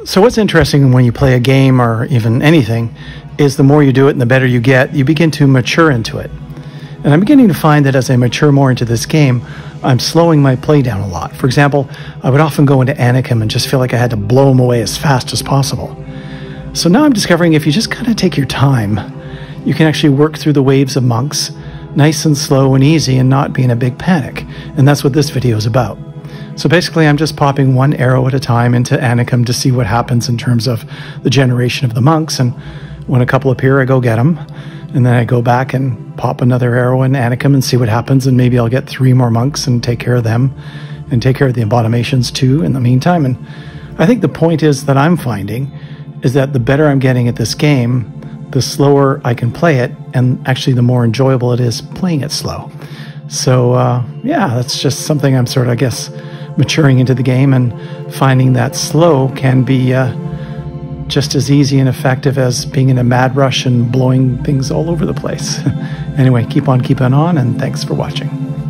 So what's interesting when you play a game or even anything is the more you do it and the better you get, you begin to mature into it. And I'm beginning to find that as I mature more into this game, I'm slowing my play down a lot. For example, I would often go into Anakim and just feel like I had to blow them away as fast as possible. So now I'm discovering if you just kind of take your time, you can actually work through the waves of monks, nice and slow and easy, and not be in a big panic. And that's what this video is about. So basically, I'm just popping one arrow at a time into Anakim to see what happens in terms of the generation of the monks. And when a couple appear, I go get them. And then I go back and pop another arrow in Anakim and see what happens. And maybe I'll get 3 more monks and take care of them and take care of the abominations too in the meantime. And I think the point is that I'm finding is that the better I'm getting at this game, the slower I can play it. And actually, the more enjoyable it is playing it slow. So yeah, that's just something I'm sort of, I guess, maturing into the game and finding that slow can be just as easy and effective as being in a mad rush and blowing things all over the place. Anyway, keep on keeping on, and thanks for watching.